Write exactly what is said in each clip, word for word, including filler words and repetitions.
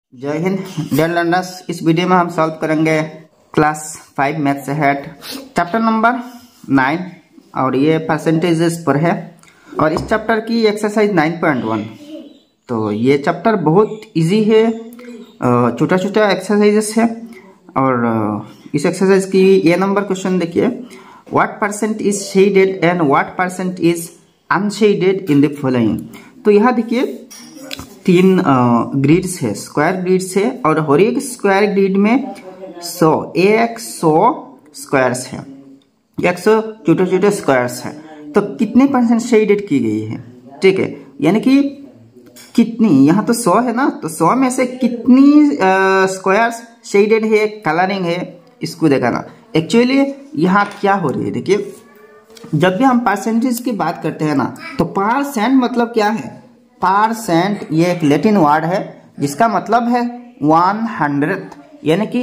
जय Hind dear learners. इस video में हम सॉल्व करेंगे क्लास फाइव मैथ से हेड चैप्टर नंबर नाइन और ये परसेंटेजेस पर है और इस चैप्टर की एक्सरसाइज नाइन पॉइंट वन। तो ये चैप्टर बहुत इजी है, छोटा छोटा एक्सरसाइजेस है और इस एक्सरसाइज की ये नंबर क्वेश्चन देखिए, what percent is shaded and what percent is unshaded in the following. तो यहाँ देखिए तीन ग्रिड्स है, स्क्वायर ग्रिड्स है और हर एक स्क्वायर ग्रिड में सौ एक सौ स्क्वायर्स है, एक सौ छोटे छोटे स्क्वायर्स है। तो कितने परसेंट शेडेड की गई है, ठीक है, यानी कि कितनी, यहाँ तो सौ है ना, तो सौ में से कितनी स्क्वायर्स शेडेड है, कलरिंग है, इसको देखाना। एक्चुअली यहाँ क्या हो रही है, देखिए जब भी हम परसेंटेज की बात करते हैं ना, तो परसेंट मतलब क्या है, परसेंट ये एक लैटिन वर्ड है जिसका मतलब है वन हंड्रेड, यानी कि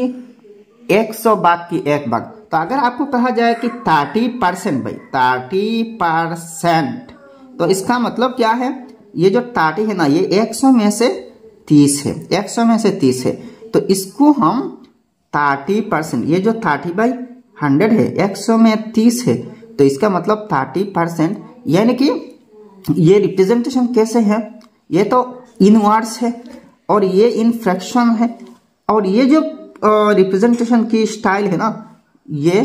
एक सौ भाग की एक भाग। तो अगर आपको कहा जाए कि थर्टी परसेंट भाई थर्टी परसेंट, तो इसका मतलब क्या है, ये जो थर्टी है ना, ये एक सौ में से तीस है, एक सौ में से तीस है। तो इसको हम थर्टी परसेंट, ये जो थर्टी बाई हंड्रेड है, एक सौ में तीस है, तो इसका मतलब थर्टी परसेंट, यानी कि ये रिप्रेजेंटेशन कैसे है, ये तो इन वर्ड्स है और ये इन फ्रैक्शन है और ये जो रिप्रेजेंटेशन की स्टाइल है ना, ये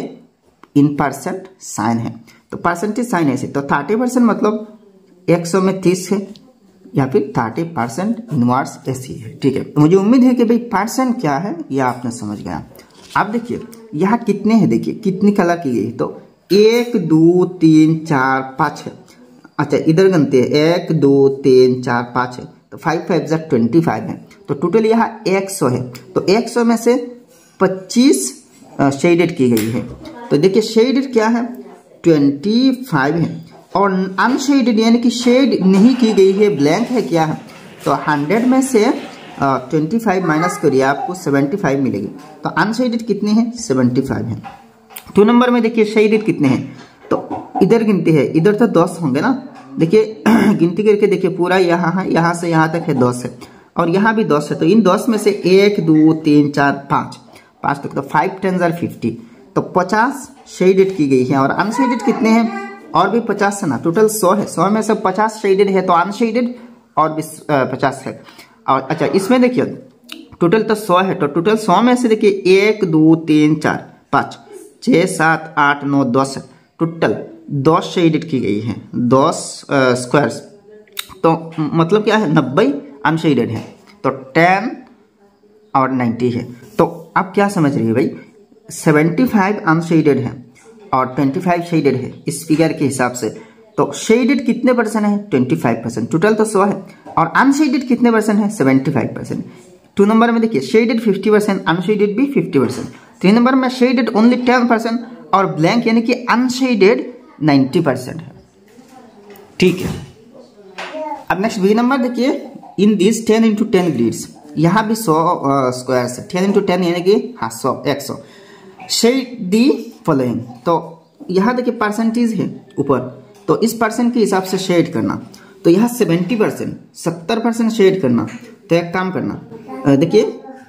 इन परसेंट साइन है। तो परसेंटेज साइन ऐसे, तो थर्टी परसेंट मतलब एक सौ में तीस है या फिर थर्टी परसेंट इनवर्स ऐसी है, ठीक है। मुझे उम्मीद है कि भाई परसेंट क्या है यह आपने समझ गया। अब देखिए यहाँ कितने हैं, देखिए कितनी कला की गई, तो एक दो तीन चार पाँच है। अच्छा इधर गिनते हैं, एक दो तीन चार पाँच है, तो फाइव फाइव जा ट्वेंटी फाइव है। तो टोटल यहाँ एक सौ है, तो एक सौ में से पच्चीस शेडेड की गई है। तो देखिए शेडेड क्या है, ट्वेंटी फाइव है और अनशेडेड यानी कि शेड नहीं की गई है, ब्लैंक है, क्या है, तो हंड्रेड में से ट्वेंटी फाइव माइनस करिए आपको सेवेंटी फाइव मिलेगी। तो अनशेडेड कितनी है, सेवेंटी फाइव है। टू नंबर में देखिए शेडेड कितने हैं, तो इधर गिनती है, इधर तो दस होंगे ना, देखिए गिनती करके देखिए पूरा यहाँ है, यहाँ से यहाँ तक है दस है और यहाँ भी दस है। तो इन दस में से एक दो तीन चार पाँच, पाँच तक, तो फाइव टेन जार फिफ्टी, तो पचास शेडेड की गई है और अनशेडेड कितने हैं, और भी पचास है ना, टोटल सौ है, सौ में से पचास शेडेड है, तो अनशेडेड और भी पचास है। और अच्छा इसमें देखिए टोटल तो सौ है, तो टोटल सौ में से देखिए एक दो तीन चार पाँच छः सात आठ नौ दस है, टोटल दस शेडेड की गई है, दस स्क्वायर्स। तो मतलब क्या है, नब्बे अनशेडेड है, तो टेन और नाइन्टी है। तो आप क्या समझ रही है भाई, सेवेंटी फाइव अनशेडेड है और ट्वेंटी फाइव शेडेड है इस फिगर के हिसाब से। तो शेडेड कितने परसेंट है, ट्वेंटी फाइव परसेंट, टोटल तो सौ है, और अनशेडेड कितने परसेंट है, seventy five percent. Two number में देखिए शेडेड फिफ्टी परसेंट, अनशेडेड भी फिफ्टी परसेंट। थ्री नंबर में शेडेड ओनली टेन परसेंट और ब्लैंक यानी कि अनशेडेड नाइन्टी परसेंट है, ठीक है। अब नेक्स्ट बी नंबर देखिए, in this ten into ten grids, यहाँ भी सौ स्क्वायर्स है, टेन इंटू टेन यानी कि हाँ सौ, एक सौ। शेड दी फॉलोइंग, तो यहाँ देखिए परसेंटेज है ऊपर, तो इस परसेंट के हिसाब से शेड करना। तो यहाँ सेवेंटी परसेंट, सत्तर परसेंट शेड करना। तो एक काम करना, देखिए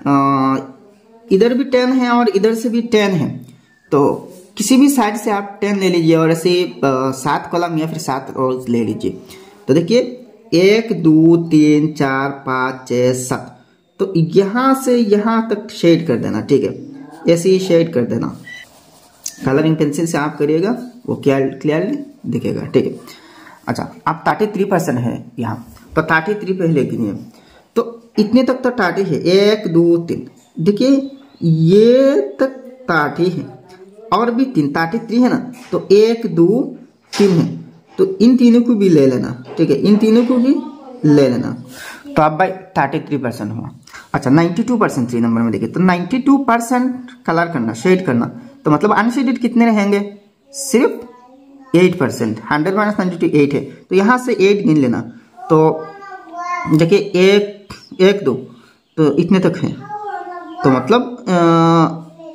इधर भी टेन है और इधर से भी टेन है, तो किसी भी साइड से आप टेन ले लीजिए और ऐसे सात कॉलम या फिर सात रोज ले लीजिए। तो देखिए एक दो तीन चार पाँच छः सात, तो यहाँ से यहाँ तक शेड कर देना, ठीक है, ऐसे ही शेड कर देना। कलरिंग पेंसिल से आप करिएगा, वो क्या क्लियरली दिखेगा, ठीक है। अच्छा अब थर्टी थ्री परसेंट है यहाँ, तो थर्टी थ्री पहले गिनिए, तो इतने तक तो थर्टी है, एक दो तीन, देखिए ये तक थर्टी है और भी तीन, थर्टी थ्री है ना, तो एक दो तीन है, तो इन तीनों को भी ले लेना, ठीक है, इन तीनों को भी ले लेना। तो अब भाई थर्टी थ्री परसेंट हुआ। अच्छा ninety two percent three number में देखिए, तो नाइन्टी टू परसेंट कलर करना, शेड करना, तो मतलब अनशेडेड कितने रहेंगे, सिर्फ eight percent, hundred minus ninety two eight है, तो यहाँ से एट गिन लेना। तो देखिए एक एक दो, तो इतने तक है, तो मतलब आ,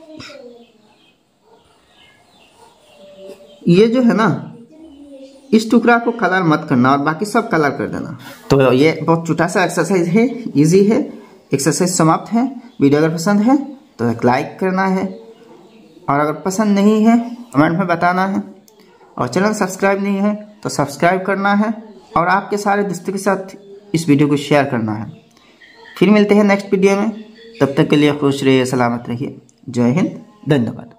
ये जो है ना, इस टुकड़ा को कलर मत करना और बाकी सब कलर कर देना। तो ये बहुत छोटा सा एक्सरसाइज है, इजी है, एक्सरसाइज समाप्त है। वीडियो अगर पसंद है तो एक लाइक करना है, और अगर पसंद नहीं है कमेंट में बताना है, और चैनल सब्सक्राइब नहीं है तो सब्सक्राइब करना है, और आपके सारे दोस्तों के साथ इस वीडियो को शेयर करना है। फिर मिलते हैं नेक्स्ट वीडियो में, तब तक के लिए खुश रहिए, सलामत रहिए। जय हिंद, धन्यवाद।